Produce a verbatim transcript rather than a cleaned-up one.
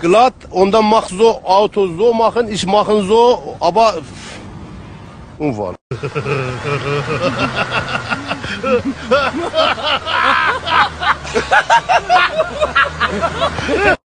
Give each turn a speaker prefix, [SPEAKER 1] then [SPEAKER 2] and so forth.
[SPEAKER 1] glatt und dann mach so Auto so machen, ich machen so, aber Unfall.